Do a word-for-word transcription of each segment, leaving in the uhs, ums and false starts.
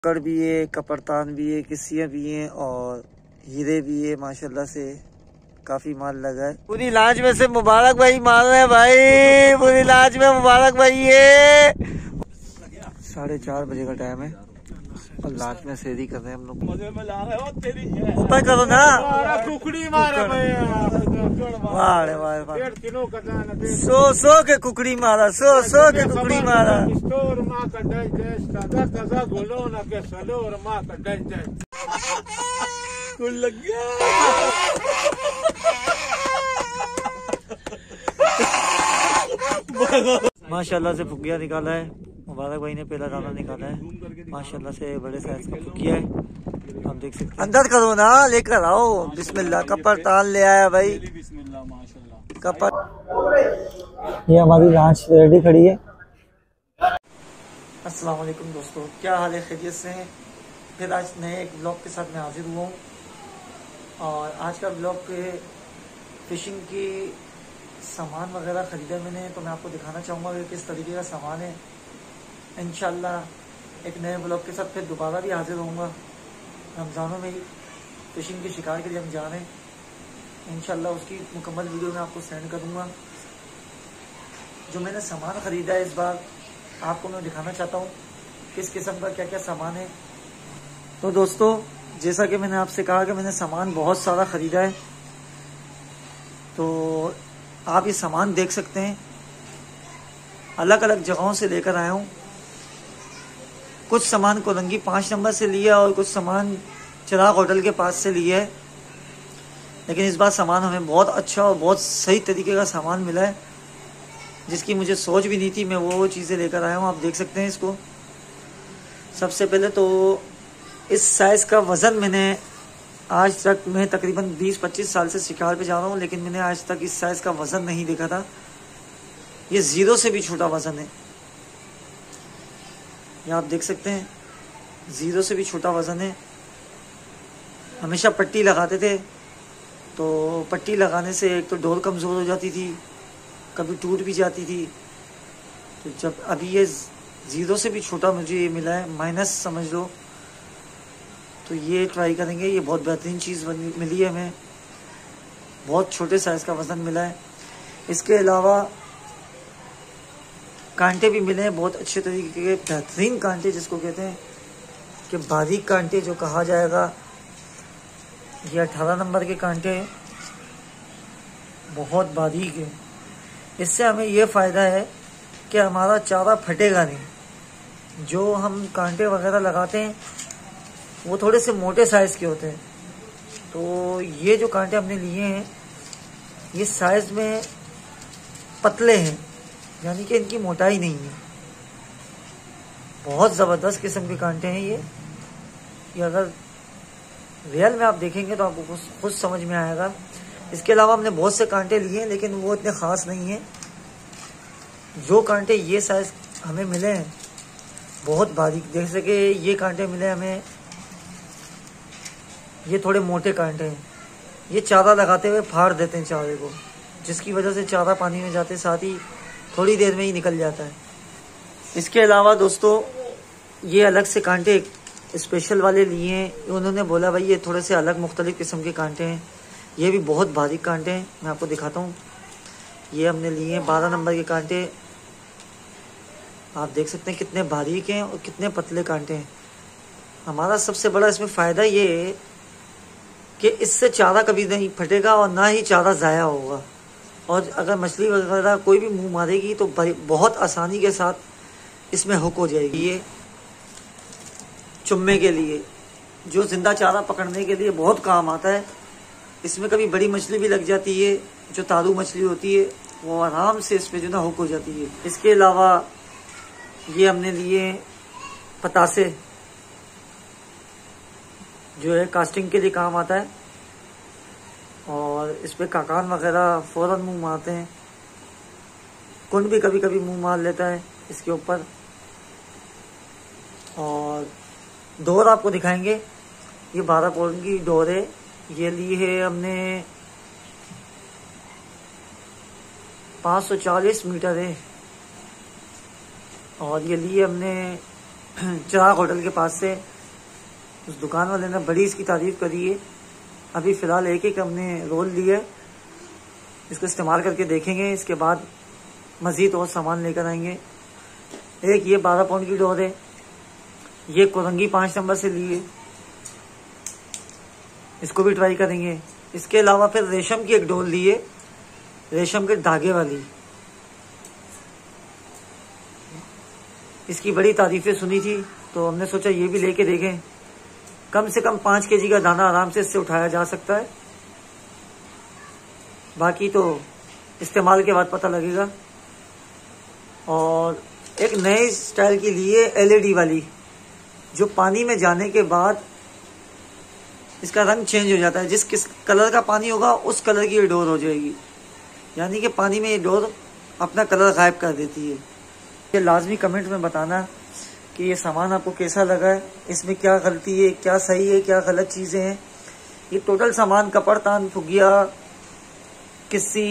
कड़ भी है, कपरतान भी है, किस्सियाँ भी हैं और हीरे भी है। माशाल्लाह से काफी माल लगा है। पूरी लांच में से मुबारक भाई मार रहे हैं भाई, पूरी लांच में मुबारक भाई है। साढ़े चार बजे का टाइम है और लांच में सेरी कर रहे हैं हम लोग। ऊपर करो ना, कुकड़ी मारा वाह वाह, सो सो के कुकड़ी मारा, सो सो के कुकड़ी मारा। लग गया माशाल्लाह से फुकिया निकाला है। मुबारक भाई ने पहला दाना निकाला है। माशाल्लाह से बड़े साइज का फुकिया है, आप देख सकते हैं। अंदर करो ना, लेकर आओ। बिस्मिल्लाह, कपर ताल ले आया भाई, कपर। ये हमारी लांच रेडी खड़ी है। अस्सलाम वालेकुम दोस्तों, क्या हाल है? खैरियत से हैं? फिर आज नए एक ब्लॉग के साथ मैं हाजिर हुआ हूँ और आज का ब्लॉग पे फिशिंग की सामान वगैरह ख़रीदा मैंने, तो मैं आपको दिखाना चाहूँगा कि किस तरीके का सामान है। इंशाल्लाह एक नए ब्लॉग के साथ फिर दोबारा भी हाजिर होऊंगा। रमज़ानों में ही फिशिंग के शिकार के लिए हम जा रहे हैं। इंशाल्लाह उसकी मुकम्मल वीडियो मैं आपको सेंड करूँगा। जो मैंने सामान ख़रीदा है इस बार आपको मैं दिखाना चाहता हूँ किस किस्म का क्या क्या सामान है। तो दोस्तों, जैसा कि मैंने आपसे कहा कि मैंने सामान बहुत सारा ख़रीदा है, तो आप ये सामान देख सकते हैं। अलग अलग जगहों से लेकर आया हूँ। कुछ सामान कोलंगी पाँच नंबर से लिया और कुछ सामान चिराग होटल के पास से लिया है, लेकिन इस बार सामान हमें बहुत अच्छा और बहुत सही तरीके का सामान मिला है, जिसकी मुझे सोच भी नहीं थी। मैं वो चीज़ें लेकर आया हूँ, आप देख सकते हैं इसको। सबसे पहले तो इस साइज़ का वज़न मैंने आज तक, मैं तकरीबन बीस पच्चीस साल से शिकार पे जा रहा हूँ, लेकिन मैंने आज तक इस साइज़ का वज़न नहीं देखा था। ये ज़ीरो से भी छोटा वज़न है, ये आप देख सकते हैं। ज़ीरो से भी छोटा वज़न है। हमेशा पट्टी लगाते थे, तो पट्टी लगाने से एक तो डोर कमज़ोर हो जाती थी, कभी टूट भी जाती थी। तो जब अभी ये ज़ीरो से भी छोटा मुझे ये मिला है, माइनस समझ लो, तो ये ट्राई करेंगे। ये बहुत बेहतरीन चीज़ बनी मिली है हमें, बहुत छोटे साइज़ का वज़न मिला है। इसके अलावा कांटे भी मिले हैं, बहुत अच्छे तरीके के बेहतरीन कांटे, जिसको कहते हैं कि बारीक कांटे जो कहा जाएगा। ये अठारह नंबर के कांटे हैं, बहुत बारीक है। इससे हमें ये फ़ायदा है कि हमारा चारा फटेगा नहीं। जो हम कांटे वगैरह लगाते हैं वो थोड़े से मोटे साइज़ के होते हैं, तो ये जो कांटे हमने लिए हैं ये साइज़ में पतले हैं, यानी कि इनकी मोटाई नहीं है। बहुत ज़बरदस्त किस्म के कांटे हैं ये। ये अगर रियल में आप देखेंगे तो आपको खुद समझ में आएगा। इसके अलावा हमने बहुत से कांटे लिए हैं, लेकिन वो इतने ख़ास नहीं हैं। जो कांटे ये साइज़ हमें मिले हैं बहुत बारीक, जैसे कि ये कांटे मिले हमें, ये थोड़े मोटे कांटे हैं। ये चारा लगाते हुए फाड़ देते हैं चारे को, जिसकी वजह से चारा पानी में जाते साथ ही थोड़ी देर में ही निकल जाता है। इसके अलावा दोस्तों, ये अलग से कांटे स्पेशल वाले लिए हैं। उन्होंने बोला भाई ये थोड़े से अलग मुख्तलिफ किस्म के कांटे हैं, ये भी बहुत बारीक कांटे हैं। मैं आपको दिखाता हूँ। ये हमने लिए हैं बारह नंबर के कांटे, आप देख सकते हैं कितने बारीक हैं और कितने पतले कांटे हैं। हमारा सबसे बड़ा इसमें फ़ायदा ये है कि इससे चारा कभी नहीं फटेगा और ना ही चारा ज़ाया होगा। और अगर मछली वगैरह कोई भी मुंह मारेगी तो बहुत आसानी के साथ इसमें हुक हो जाएगी। ये चुम्मे के लिए, जो ज़िंदा चारा पकड़ने के लिए बहुत काम आता है। इसमें कभी बड़ी मछली भी लग जाती है, जो तारू मछली होती है, वो आराम से इस पर जो ना हुक हो जाती है। इसके अलावा ये हमने लिए पतासे, जो है कास्टिंग के लिए काम आता है, और इस पर काकान वगैरह फ़ौरन मुंह मारते हैं। कुंड भी कभी कभी मुंह मार लेता है इसके ऊपर। और डोर आपको दिखाएंगे, ये बारह पॉइंट की डोर है। ये ली है हमने पाँच सौ चालीस मीटर है, और ये लिए हमने चिराग होटल के पास से। उस दुकान वाले ने बड़ी इसकी तारीफ करी है। अभी फ़िलहाल एक एक हमने रोल लिया है, इसको इस्तेमाल करके देखेंगे, इसके बाद मज़ीद और सामान लेकर आएंगे। एक ये बारह पाउंड की डोर है, ये कोरंगी पाँच नंबर से ली है, इसको भी ट्राई करेंगे। इसके अलावा फिर रेशम की एक डोर ली है, रेशम के धागे वाली, इसकी बड़ी तारीफें सुनी थी तो हमने सोचा ये भी लेके देखें। कम से कम पाँच केजी का दाना आराम से इससे उठाया जा सकता है, बाकी तो इस्तेमाल के बाद पता लगेगा। और एक नए स्टाइल की लिए एलईडी वाली, जो पानी में जाने के बाद इसका रंग चेंज हो जाता है, जिस किस कलर का पानी होगा उस कलर की ये डोर हो जाएगी, यानी कि पानी में ये डोर अपना कलर गायब कर देती है। ये लाजमी कमेंट में बताना कि ये सामान आपको कैसा लगा है, इसमें क्या गलती है, क्या सही है, क्या गलत चीज़ें हैं। ये टोटल सामान कपड़तान, फुगिया, किस्सी,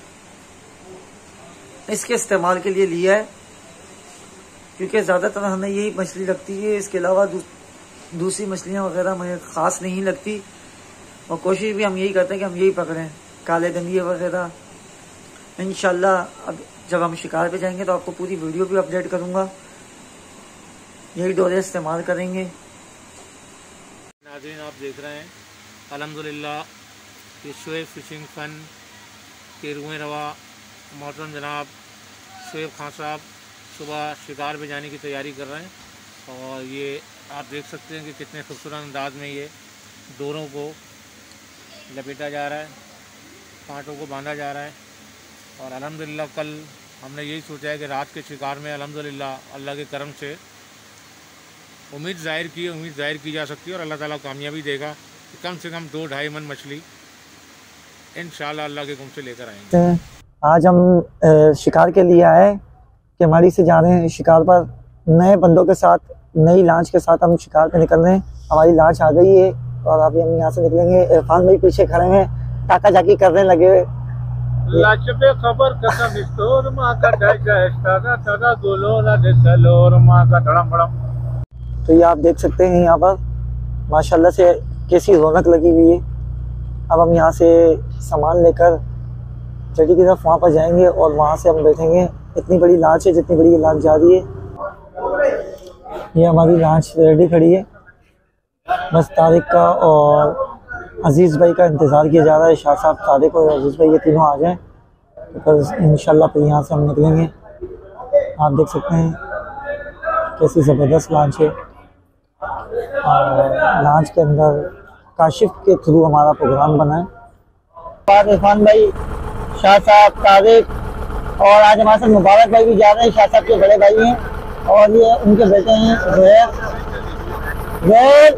इसके इस्तेमाल के लिए लिया है, क्योंकि ज़्यादातर हमें यही मछली लगती है। इसके अलावा दू, दूसरी मछलियाँ वगैरह मुझे ख़ास नहीं लगती, और कोशिश भी हम यही करते हैं कि हम यही पकड़ें, काले दंडिये वगैरह। इंशाल्लाह अब जब हम शिकार पे जाएंगे तो आपको पूरी वीडियो भी अपडेट करूँगा। यही डोरे इस्तेमाल करेंगे। नाज़रीन, आप देख रहे हैं अल्हम्दुलिल्लाह ये शोएब फिशिंग फन के रुएं रवा मोहतरम जनाब शोएब खान साहब सुबह शिकार पे जाने की तैयारी कर रहे हैं, और ये आप देख सकते हैं कि कितने खूबसूरत अंदाज में ये डोरों को लपेटा जा रहा है, कांटों को बांधा जा रहा है। और अल्हम्दुलिल्लाह कल हमने यही सोचा है कि रात के शिकार में अल्हम्दुलिल्लाह अल्लाह के करम से उम्मीद ज़ाहिर की उम्मीद ज़ाहिर की जा सकती है, और अल्लाह ताला कामयाबी देगा कि कम से कम दो ढाई मन मछली इंशाअल्लाह अल्लाह के हुक्म से लेकर आएंगे। आज हम शिकार के लिए आए, केमाड़ी से जा रहे हैं शिकार पर। नए बंदों के साथ, नई लांच के साथ हम शिकार पे निकल रहे हैं। हमारी लांच आ गई है और अभी हम यहाँ से निकलेंगे। इरफान भाई पीछे खड़े हैं, टाका जाकी करने लगे। खबर तो ये आप देख सकते हैं यहाँ पर माशाल्लाह से कैसी रौनक लगी हुई है। अब हम यहाँ से सामान लेकर जड़ी की तरफ वहाँ पर जाएंगे और वहाँ से हम बैठेंगे। इतनी बड़ी लांच है, जितनी बड़ी ये लांच जा रही है। ये हमारी लांच रेडी खड़ी है, बस तारिक का और अजीज़ भाई का इंतज़ार किया जा रहा है। शाह साहब, तारिक और अजीज़ भाई ये तीनों आ जाएं तो फिर इंशाल्लाह फिर यहाँ से हम निकलेंगे। आप देख सकते हैं कैसी ज़बरदस्त लांच है। और लांच के अंदर काशिफ के थ्रू हमारा प्रोग्राम बना है। इरफान भाई, शाह साहब, तारिक और आज हमारे साथ मुबारक भाई भी जा रहे हैं। शाह साहब के बड़े भाई हैं और ये उनके बेटे हैं ज़ुहैर। ज़ुहैर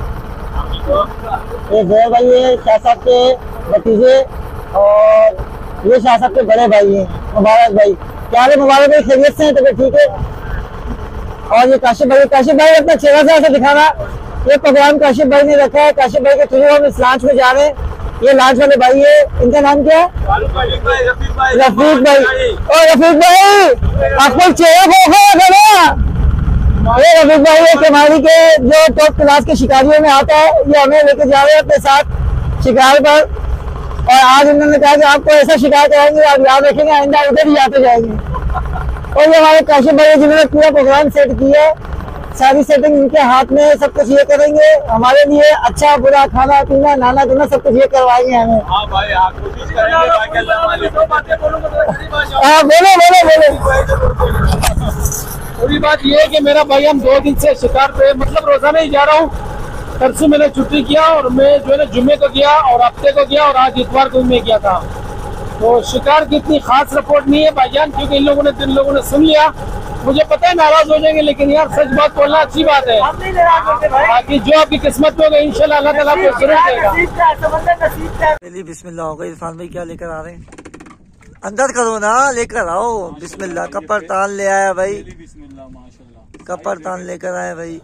ये ज़ुहैर भाई है शाह साहब के भतीजे, और ये शाह साहब के बड़े भाई हैं मुबारक भाई। क्या है मुबारक भाई, खैरियत से हैं? तो ठीक है। और ये काशिफ भाई, काशिफ भाई अपना चेहरा से ऐसा दिखाना। ये प्रोग्राम काशिफ भाई ने रखा है, काशिफ भाई के थ्रू हम इस लांच में जा रहे हैं। ये लांच वाले भाई है, इनका नाम क्या है? रफीक भाई। और रफीक भाई आपको चेहरा को ये रफीक भाई है केमाड़ी के जो टॉप क्लास के शिकारियों में आता है। ये हमें लेके जा रहे हैं अपने साथ शिकार पर, और आज इन्होंने कहा कि आपको ऐसा शिकार कराएंगे, आप याद रखेंगे, आइंदा उधर ही जाते जाएंगे। और ये हमारे काशिफ भाई जिन्होंने पूरा प्रोग्राम सेट किया है, सारी सेटिंग इनके हाथ में, सब कुछ ये करेंगे हमारे लिए। अच्छा बुरा खाना पीना नहाना धोना सब कुछ ये करवाएंगे हमें। हाँ भाई, हाँ बोलो बोलो बोलो। पूरी बात ये है कि मेरा भाई हम दो दिन से शिकार पे मतलब रोजाना ही जा रहा हूँ। परसों मैंने छुट्टी किया और मैं जो है ना जुम्मे को गया और हफ्ते को गया और आज इतवार को मैं गया था। तो शिकार की इतनी खास रिपोर्ट नहीं है भाईजान, क्योंकि इन लोगों ने जिन लोगों ने सुन लिया, मुझे पता है नाराज हो जाएंगे, लेकिन यार सच बात बोलना अच्छी बात है। बाकी जो आपकी किस्मत में होगा इंशाल्लाह अल्लाह ताला आपको जरूर देगा। बिस्मिल्लाह हो गई। इरफान भाई क्या लेकर आ रहे हैं? अंदर करो ना, लेकर आओ। बिस्मिल्लाह। कपर तान ले आया भाई, कपर तान लेकर आया भाई,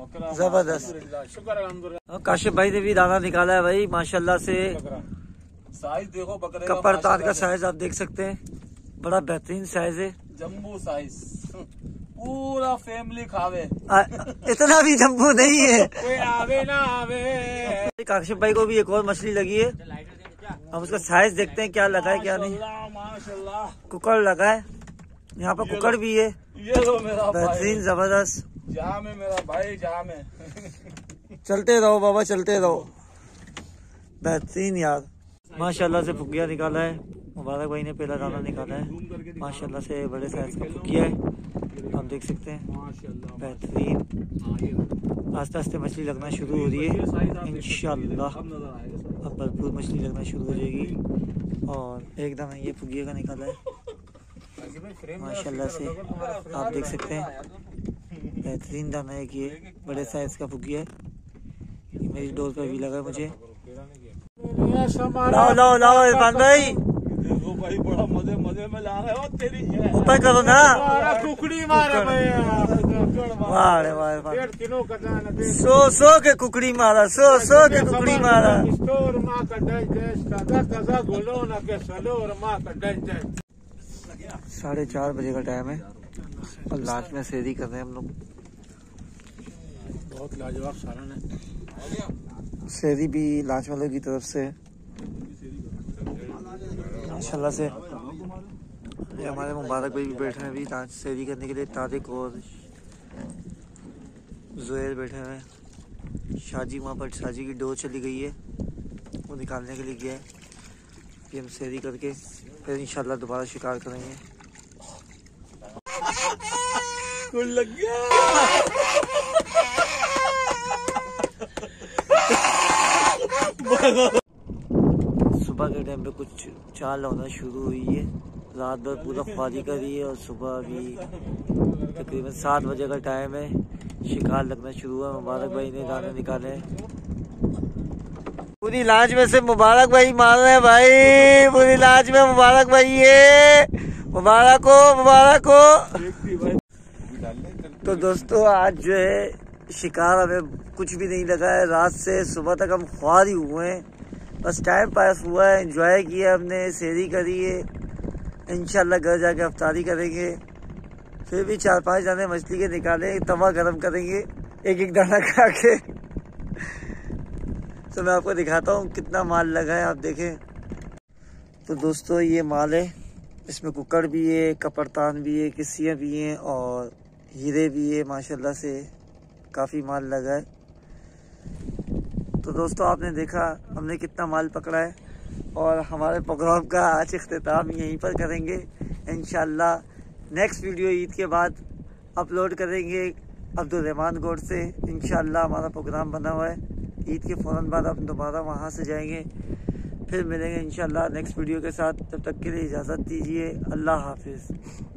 जबरदस्त। काशिफ भाई ने भी दाना निकाला है भाई माशाल्लाह से। साइज देखो बकरे कपर तान का साइज आप देख सकते हैं, बड़ा बेहतरीन साइज है, जम्बो साइज पूरा फैमिली खावे। आ, इतना भी जम्बू नहीं है। कोई आवे ना आवे। काशिफ भाई को भी एक और मछली लगी है, हम उसका साइज देखते हैं क्या लगा है क्या नहीं। माशाल्लाह कुकर लगा है यहाँ पर, कुकर भी है, ये लो मेरा बेहतरीन जबरदस्त। जाम है मेरा भाई, जाम है। चलते रहो बाबा, चलते रहो, बेहतरीन यार। माशाल्लाह से फुगिया निकाला है, मुबारक भाई ने पहला दाना निकाला है। माशाल्लाह से बड़े साइज का फुगिया है, आप देख सकते हैं, बेहतरीन। आस्ते आस्ते मछली लगना शुरू हो रही है इंशाल्लाह, अब भरपूर मछली लगना शुरू हो जाएगी। और एक दाना ये फुगिया का निकाला है माशाल्लाह से, आप देख सकते हैं, बेहतरीन दाना है कि ये बड़े साइज का फुगिया है। ये मेरी डोर पर भी लगा है मुझे। लाओ लाओ लाओ इरफान भाई, देखो भाई बड़ा मजे मजे में ला रहे हो तेरी। ऊपर करो ना, कुकड़ी मारा वाह रे वाह इरफान। सो सो के कुकड़ी मारा, सो सो के कुकड़ी मारा। साढ़े चार बजे का टाइम है और लास्ट में सेरी कर रहे हैं हम लोग। बहुत लाजवाब सालन है। सेरी भी लाच वालों की तरफ से माशाल्लाह से। ये हमारे मुबारक भाई भी बैठे हैं अभी लाच सेरी करने के लिए। तारिक और जुएल बैठे हुए हैं। शाजी वहाँ पर शाजी की डोर चली गई है, वो निकालने के लिए गया है। फिर हम सेरी करके फिर इंशाल्लाह दोबारा शिकार करेंगे। लग गया। सुबह के टाइम पे कुछ चाल होना शुरू हुई है, रात भर पूरा ख्वारी करी है और सुबह भी तकरीबन सात बजे का टाइम है, शिकार लगना शुरू हुआ। मुबारक भाई ने दाने निकाले, पूरी लाज में से मुबारक भाई मार रहे हैं भाई, पूरी लाज में मुबारक भाई है, मुबारक हो मुबारक हो। तो दोस्तों आज जो है शिकार हमें कुछ भी नहीं लगा है, रात से सुबह तक हम ख्वार ही हुए हैं, बस टाइम पास हुआ है, एंजॉय किया हमने, सेरी करी है। इंशाल्लाह घर जाके अफ्तारी करेंगे, फिर भी चार पांच दाने मछली के निकाले, तवा गरम करेंगे एक एक दाना खा के। तो मैं आपको दिखाता हूँ कितना माल लगा है, आप देखें। तो दोस्तों ये माल है, इसमें कुकर भी है, कपड़तान भी है, किस्सियाँ भी हैं और हीरे भी है। माशाल्लाह से काफ़ी माल लगा है। तो दोस्तों आपने देखा हमने कितना माल पकड़ा है और हमारे प्रोग्राम का आज इख्तिताम यहीं पर करेंगे इंशाल्लाह। नेक्स्ट वीडियो ईद के बाद अपलोड करेंगे अब्दुल रहमान गोड से, इंशाल्लाह हमारा प्रोग्राम बना हुआ है। ईद के फ़ौरन बाद हम दोबारा वहाँ से जाएंगे, फिर मिलेंगे इंशाल्लाह नेक्स्ट वीडियो के साथ। तब तक के लिए इजाज़त दीजिए, अल्लाह हाफिज़।